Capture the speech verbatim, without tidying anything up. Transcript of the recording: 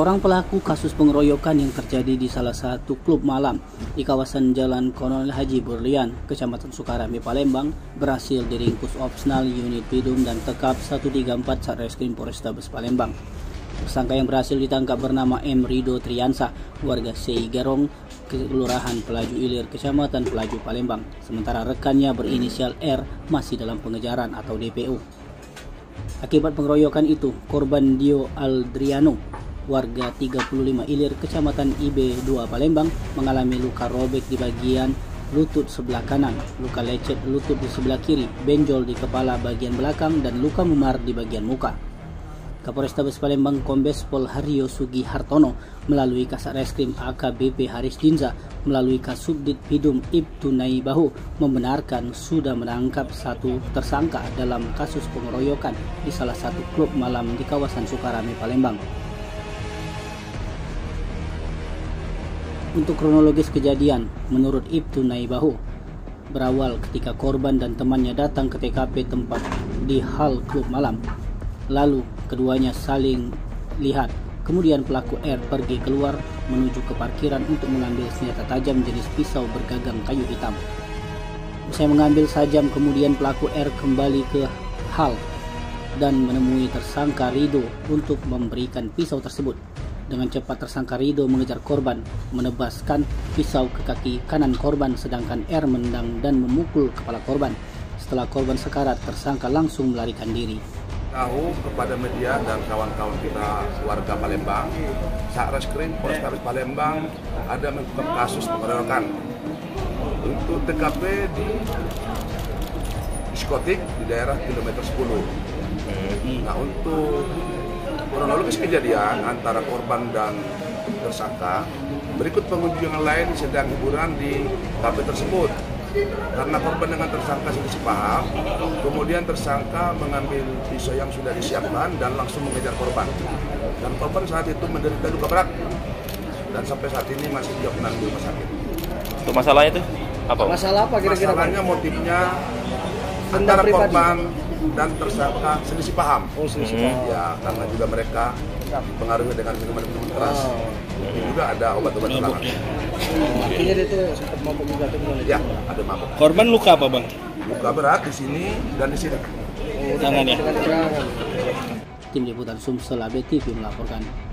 Seorang pelaku kasus pengeroyokan yang terjadi di salah satu klub malam di kawasan Jalan Kolonel Haji Burlian, Kecamatan Sukarame, Palembang, berhasil diringkus Opsnal Unit Pidum dan Tekap seratus tiga puluh empat Satreskrim Polrestabes Palembang. Tersangka yang berhasil ditangkap bernama M. Rido Triansa, warga Seigarong, Kelurahan Pelaju Ilir, Kecamatan Pelaju, Palembang. Sementara rekannya berinisial R masih dalam pengejaran atau D P O. Akibat pengeroyokan itu, korban Dio Aldriano, warga tiga puluh lima Ilir, Kecamatan I B dua, Palembang, mengalami luka robek di bagian lutut sebelah kanan, luka lecet lutut di sebelah kiri, benjol di kepala bagian belakang, dan luka memar di bagian muka. Kapolrestabes Palembang Kombes Pol Haryo Sugi Hartono melalui Kasareskrim A K B P Haris Dinza melalui Kasubdit Pidum Ibtu Naibahu membenarkan sudah menangkap satu tersangka dalam kasus pengeroyokan di salah satu klub malam di kawasan Sukarame, Palembang. Untuk kronologis kejadian, menurut Ibtu Naibahu, berawal ketika korban dan temannya datang ke T K P tempat di hal klub malam. Lalu keduanya saling lihat. Kemudian pelaku R pergi keluar menuju ke parkiran untuk mengambil senjata tajam jenis pisau bergagang kayu hitam. Usai mengambil sajam, kemudian pelaku R kembali ke hal dan menemui tersangka Rido untuk memberikan pisau tersebut. Dengan cepat tersangka Rido mengejar korban, menebaskan pisau ke kaki kanan korban, sedangkan R menendang dan memukul kepala korban. Setelah korban sekarat, tersangka langsung melarikan diri. Tahu kepada media dan kawan-kawan kita warga Palembang, Satreskrim Polrestabes Palembang ada mengungkap kasus pengeroyokan untuk T K P di diskotik di daerah kilometer sepuluh. Nah, untuk kronologis kejadian antara korban dan tersangka, berikut pengunjung yang lain sedang hiburan di kafe tersebut. Karena korban dengan tersangka selisih paham, kemudian tersangka mengambil pisau yang sudah disiapkan dan langsung mengejar korban. Dan korban saat itu menderita luka berat dan sampai saat ini masih tidak menangani di rumah sakit. Untuk masalahnya itu apa? Masalah apa kira-kira? Masalahnya motifnya antara korban dan tersangka selisih paham. Oh, selisih hmm. paham. Ya, karena juga mereka dipengaruhi dengan minuman-minuman keras. Oh. Mungkin juga ada obat-obat terlarang. Akhirnya dia itu sempat mabuk juga tuh gimana? Ya, ada mabuk. Korban luka apa, Bang? Luka berat di sini dan di sini. Oh, tangan ya. Tim Liputan Sumsel A B T V melaporkan.